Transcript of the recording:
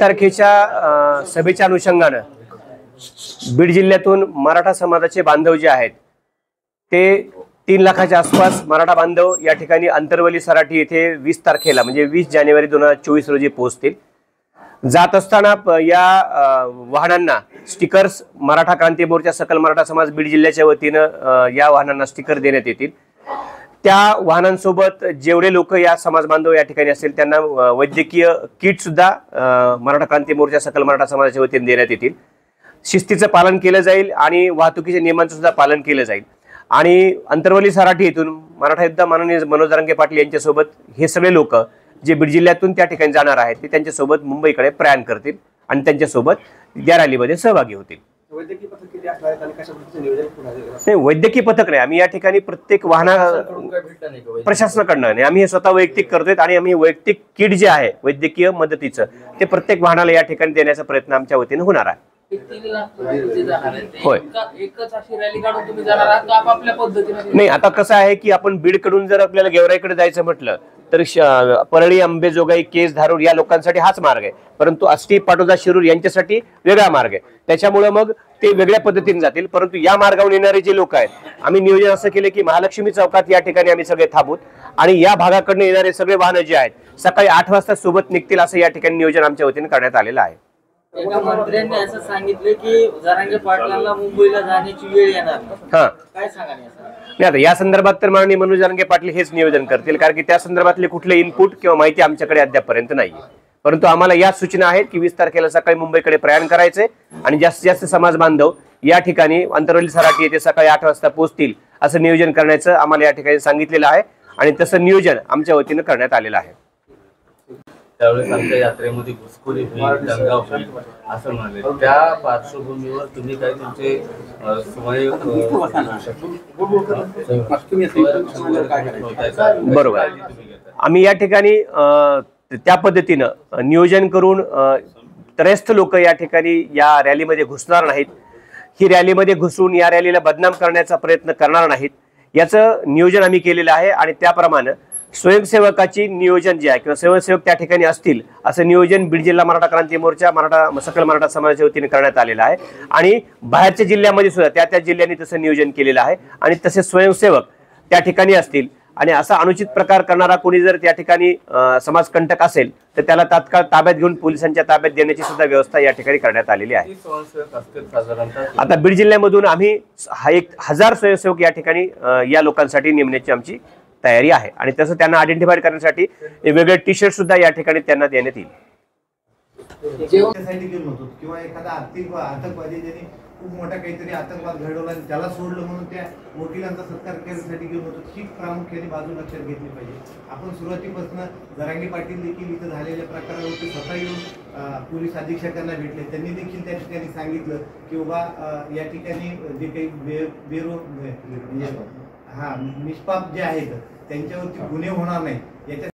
तारखेच्या सभेच्या अनुषंगानं बीड जिल्ह्यातून मराठा समाजाचे बांधव जे आहेत ते 3 लाखाच्या आसपास मराठा बांधव या ठिकाणी अंतरवली सराटी येथे 20 तारखेला म्हणजे 20 जानेवारी 2024 रोजी पोहोचतील। जात असताना या वाहनांना स्टिकर्स मराठा क्रांती मोर्चा सकल मराठा समाज बीड जिल्ह्याच्या वतीनं या वाहनांना स्टिकर देण्यात येतील। त्या वाहनांसोबत जेवढे लोक या समाज बांधव या ठिकाणी असेल त्यांना वैद्यकीय किट सुद्धा मराठा क्रांती मोर्चा सकल मराठा समाजाच्या वतीने देण्यात येतील। शिस्तीचं पालन केलं जाईल आणि वाहतुकीच्या नियमांचं सुद्धा पालन केलं जाईल। आणि अंतरवली सराटी येथून मराठा योद्धा माननीय मनोज जरांगे पाटील यांच्यासोबत हे सगळे लोक जे बीड जिल्ह्यातून त्या ठिकाणी जाणार आहेत ते त्यांच्यासोबत मुंबईकडे प्रयाण करतील आणि त्यांच्यासोबत या रॅलीमध्ये सहभागी होतील। वैद्यकीय पथक नाही, आम्ही या ठिकाणी प्रत्येक वाहना प्रशासनाकडनं नाही, आम्ही हे स्वतः वैयक्तिक करतोय आणि आम्ही वैयक्तिक किट जे आहे वैद्यकीय मदतीचं ते प्रत्येक वाहनाला या ठिकाणी देण्याचा प्रयत्न आमच्या वतीने होणार आहे। होय, नाही आता कसं आहे की आपण बीडकडून जर आपल्याला गेवराईकडे जायचं म्हटलं तर परळी, अंबेजोगाई, केस, धारूर या लोकांसाठी हाच मार्ग आहे, परंतु आष्टी, पाटोदा, शिरूर यांच्यासाठी वेगळा मार्ग आहे। त्याच्यामुळे मग ते वेगळ्या पद्धतीने जातील। परंतु या मार्गावरून येणारे जे लोक आहेत आम्ही नियोजन असं केले की महालक्ष्मी चौकात या ठिकाणी आम्ही सगळे थांबूत आणि या भागाकडून येणारे सगळे वाहनं जे आहेत सकाळी 8 वाजता सोबत निघतील असं या ठिकाणी नियोजन आमच्या वतीने करण्यात आलेलं आहे। एका मंत्र्यांनी असं सांगितलं की जरांगे पाटलांना मुंबईला जाण्याची वेळ येणार, काय सांगा नाही आता या संदर्भात तर माननीय मनोज जरांगे पाटील हेच नियोजन करतील, कारण की त्या संदर्भातले कुठले इनपुट किंवा माहिती आमच्याकडे अद्यापपर्यंत नाहीये। परंतु आम्हाला या सूचना आहेत की 20 तारखेला सकाळी मुंबईकडे प्रयाण करायचे आणि जास्तीत जास्त समाज बांधव या ठिकाणी अंतरवली सराटी येथे सकाळी 8 वाजता पोहोचतील असं नियोजन करण्याचं आम्हाला या ठिकाणी सांगितलेलं आहे आणि तसं नियोजन आमच्या वतीनं करण्यात आलेलं आहे। त्यावेळेस आमच्या यात्रेमध्ये घुसखोरी होईल, दंगा होईल असं म्हणाले, त्या पार्श्वभूमीवर तुम्ही काय तुमचे बरोबर आम्ही या ठिकाणी त्या पद्धतीनं नियोजन करून त्रयस्थ लोक या ठिकाणी या रॅलीमध्ये घुसणार नाहीत, ही रॅलीमध्ये घुसून या रॅलीला बदनाम करण्याचा प्रयत्न करणार नाहीत याचं नियोजन आम्ही केलेलं आहे। आणि त्याप्रमाणे स्वयंसेवकाची नियोजन जे आहे किंवा स्वयंसेवक त्या ठिकाणी असतील असं नियोजन बीड जिल्हा मराठा क्रांती मोर्चा सकल मराठा समाजाच्या वतीने करण्यात आलेलं आहे आणि बाहेरच्या जिल्ह्यामध्ये सुद्धा त्या जिल्ह्यांनी तसं नियोजन केलेलं आहे आणि तसे स्वयंसेवक त्या ठिकाणी असतील आणि असा अनुचित प्रकार करणारा कोणी जर त्या ठिकाणी समाजकंटक असेल तर त्याला तात्काळ ताब्यात घेऊन पोलिसांच्या ताब्यात देण्याची सुद्धा व्यवस्था या ठिकाणी करण्यात आलेली आहे। आता बीड जिल्ह्यामधून आम्ही 1000 स्वयंसेवक या ठिकाणी या लोकांसाठी नेमण्याची आमची तयारी आहे आणि तसं त्यांना आयडेंटिफाय करण्यासाठी वेगळे टी-शर्ट सुद्धा या ठिकाणी त्यांना देण्यात येईल। किंवा एखादा आतंकवादी ज्यांनी खूप मोठा काहीतरी आतंकवाद घडवला आणि त्याला सोडलं म्हणून त्या वकिलांचा सत्कार करण्यासाठी घेऊन होतो, ही प्रामुख्याने बाजू लक्षात घेतली पाहिजे। आपण सुरुवातीपासून जरांगे पाटील देखील इथं झालेल्या प्रकारावरती स्वतः येऊन पोलीस अधीक्षकांना भेटले, त्यांनी देखील त्या ठिकाणी सांगितलं की बाबा या ठिकाणी जे काही निष्पाप जे आहेत त्यांच्यावरती गुन्हे होणार नाही याच्या